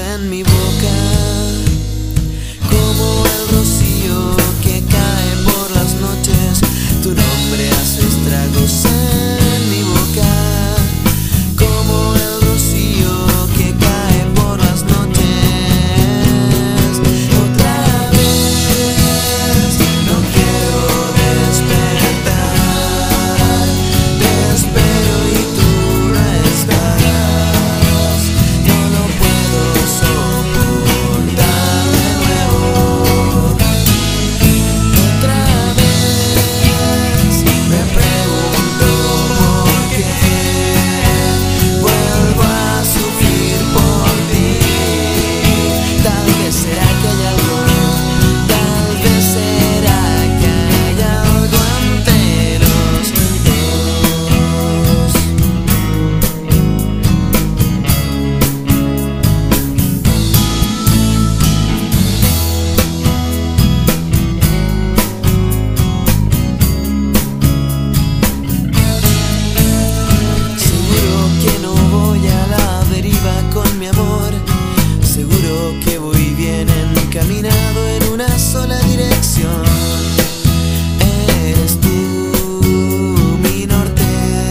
en mi boca, como el rocío que cae por las noches. Tu nombre hace estragos en mi boca, como el rocío que cae por las noches. Otra vez no quiero despertar, te espero y tú no estás. No lo puedo soportar de nuevo. Otra vez me pregunto por qué vuelvo a sufrir por ti. Tal vez será que hay algo, tal vez será que hay algo entre los dos. Seguro que no voy a la deriva con mi amor. Seguro que voy bien encaminado en una sola dirección. Eres tú mi norte.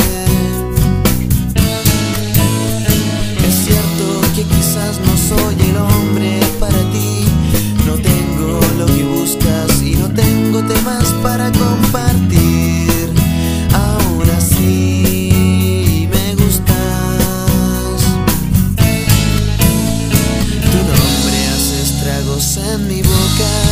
Es cierto que quizás no soy el hombre para ti. No tengo lo que buscas y no tengo temas para compartir. Aún así me gustas. Tu nombre hace estragos en mi boca,